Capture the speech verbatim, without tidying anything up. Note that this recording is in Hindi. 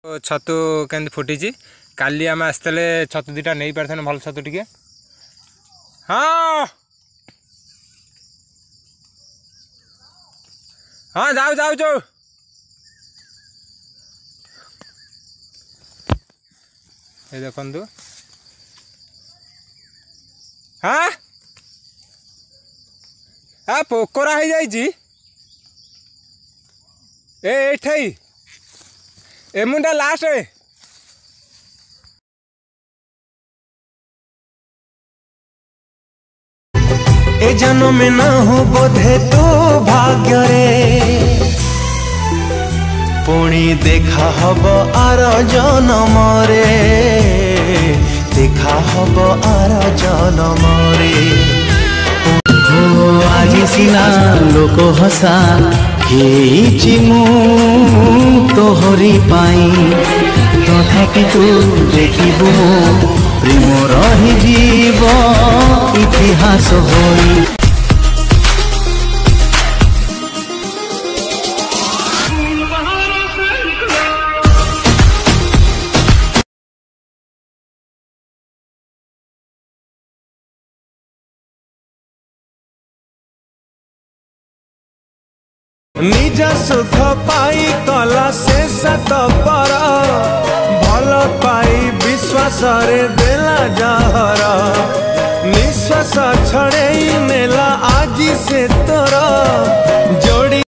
छतु के फुटी काली आम आसते छतु दुटा नहीं पारे भल छतु टे। हाँ हाँ जाओ जाओ जाओ ये देखु। हाँ आ पोकरा हो जाइए ए ए मुंडा लास्ट ए जन्म में न हो बोधे तो भाग्य रे पुणी देखा हब आर जन्म रे देखा हब आर जन्म रे। आज सिना लोक हसा हेची मु तोहरी पाई तथापि तू देखिबु प्रेम रही जीव इतिहास होई। निज सुख पाई कला से सत पर भल पाई विश्वास रे देला जहर निश्वास छड़े नेला आज से तोर जोड़ी।